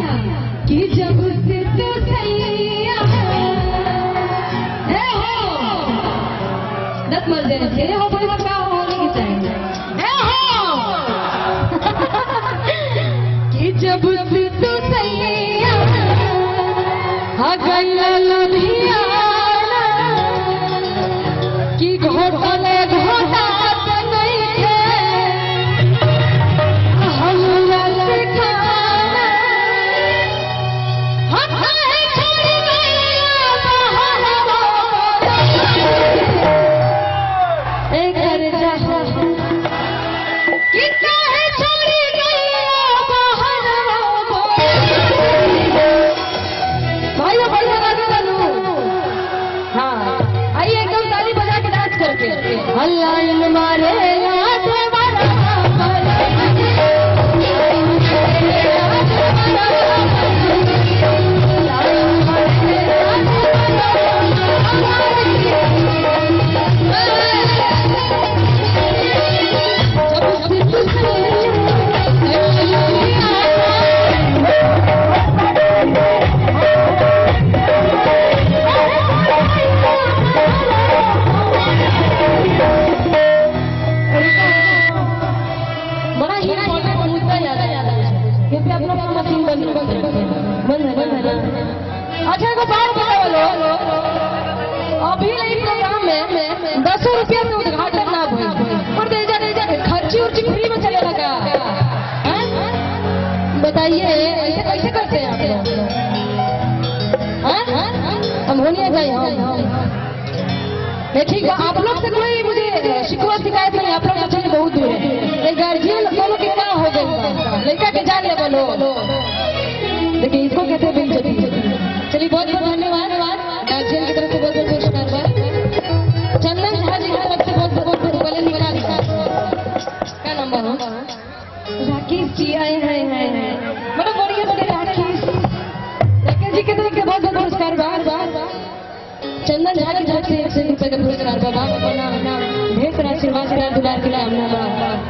कि जब से तो सैया है हो दस मर जाए थे हो बड़ी क्या होने की चाहिए है हो कि जब से तो सैया गला लुधियाना कि घोटले घोटा लाइन मारे अच्छा को बात बताओ अभी नहीं प्रोग्राम में 10 रुपया से उद्घाटन ना हुई पर दे जा खर्ची उर्ची फ्री में चले लगा बताइए ऐसे कैसे करते हैं आप लोग हम होने चाहिए ठीक है आप लोग से कोई मुझे शिकवा शिकायत नहीं आप लोग अच्छे बहुत दूर है गार्जियन दोनों के क्या हो गए लड़का के जान ले बोलो देखिए इसको कहते हैं बेइज्जती चलिए बहुत बहुत धन्यवाद गार्जियन की तरफ से बहुत बहुत पुरस्कार चंदन झा जी की तरफ से बहुत बहुत पहले निकला क्या नंबर हो राकेश जी आए हैं मतलब बढ़िया बढ़िया राकेश जी की तरफ से बहुत बहुत पुरस्कार चंदन झा की तरफ से 100 रुपए का पुरस्कार बाबा ढेर सारा आशीर्वाद दुलार के लिए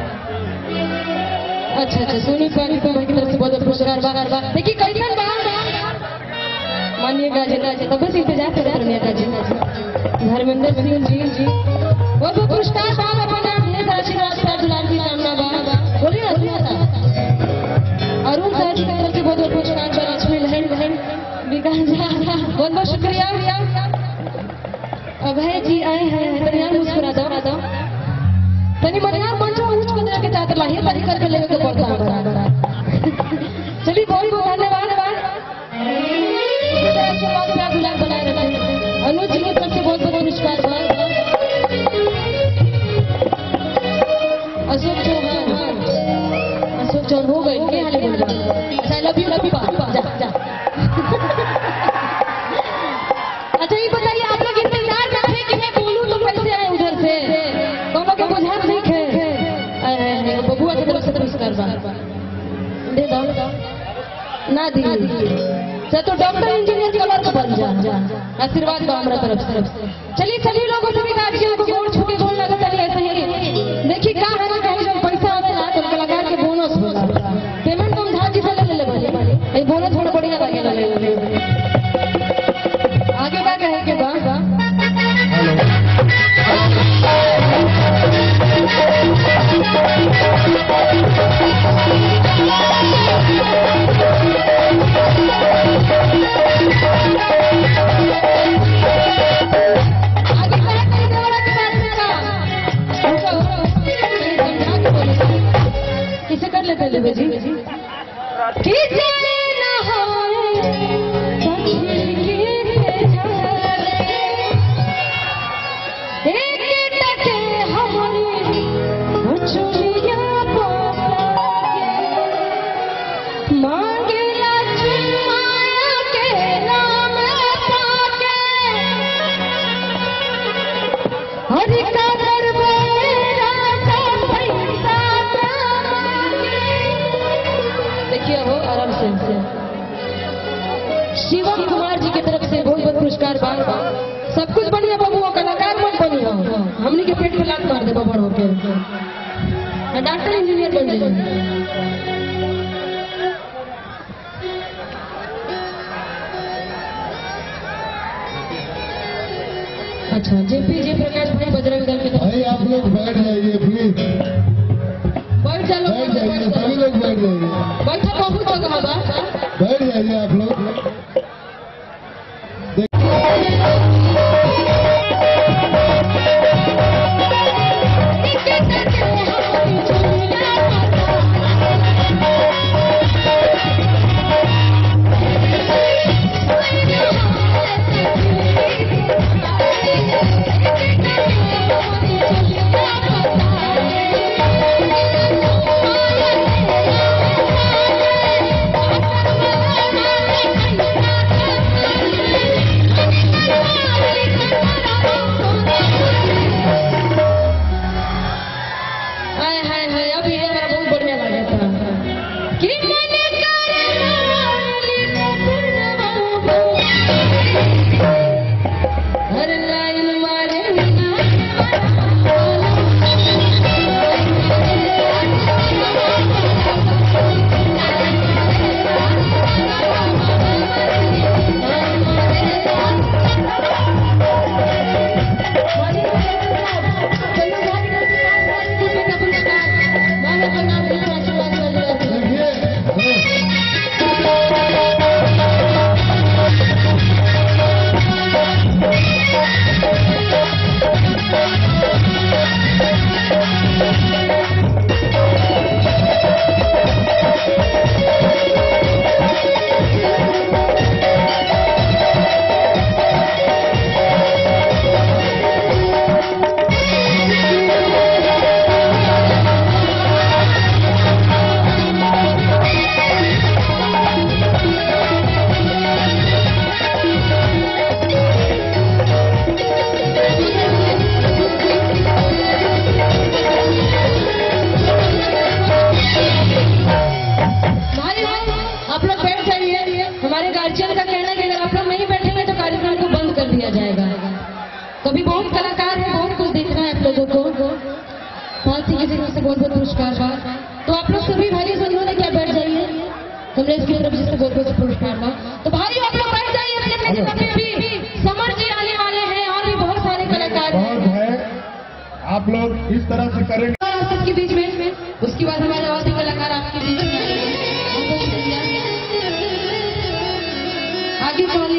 अच्छा सोनी पानी की तरफ से बहुत पुरस्कार बार देखिए कैसन मानिएगा तब बस इंतजार कर रहे नेताजी धर्मेंद्र सिंह जी बहुत बहुत पुरस्कार आशीर्वाद दुलार की सामना बोलिए अरुण सर जी की तरफ से बहुत बहुत पुरस्कार लक्ष्मी लहन विकास बहुत बहुत शुक्रिया अभय जी आए हैं मुस्कुरा दो तनी मनियार मंच में उच्च को के चाहते लाहिए तरी करके लेके पड़ता है चलिए बहुत बहुत धन्यवाद बनाए रखें अनुज जी की तरफ से बहुत बहुत पुरस्कार अशोक चौहान हो गई क्या हाल है अच्छा लव यू जा अच्छा ये बताइए आप लोग इंतजार में थे कि मैं बोलूं तो कैसे आए उधर से दोनों के बुझात नहीं थे बबुआ की तरफ से पुरस्कार दे दो ना दी तो डॉक्टर इंजीनियर कलर का बन जा आशीर्वाद दो हमारा तरफ से चलिए लोगों सभी गार्जियन को गोड़ छू के बोल लगा चलिए ऐसे ही देखिए क्या है ना कहीं जब पैसा आता है तो कलाकार के बोनस होगा पेमेंट तो हम झाजी से ले ले बोनस थोड़ा बढ़िया लगेगा आगे क्या कहे के बाद किसे कर लेते हैं जी देखिए हो आराम से शिवम कुमार जी की तरफ से बहुत बहुत पुरस्कार सब कुछ बढ़िया बबुआ कलाकार मत बनिए हमने के पेट में लात मार दे बबड़ होके डॉक्टर इंजीनियर बन जाए अच्छा, जेपी जयप्रकाश भाई बजरंग दल के भाई आप लोग बैठ जाइए प्लीज, बैठ चलो, बैठ जाइए, सभी लोग बैठ जाइए, बैठो बहुत जगह बा, बैठ जाइए आप लोग। कभी बहुत कलाकार है, बहुत कुछ देखना है आप लोगों को, बहुत ही किसी से बहुत बहुत पुरस्कार, तो आप लोग सभी भाई बंधुओं ने क्या बैठ जाइए, कांग्रेस की तरफ से बहुत बहुत पुरस्कार। तो भाई आप लोग बैठ जाइए अपने जगह पे, अभी समर जी आने वाले हैं और भी बहुत सारे कलाकार हैं, आप लोग इस तरह से करेंगे सबके बीच में, उसके बाद हमारे और भी कलाकार आपके बीच में आगे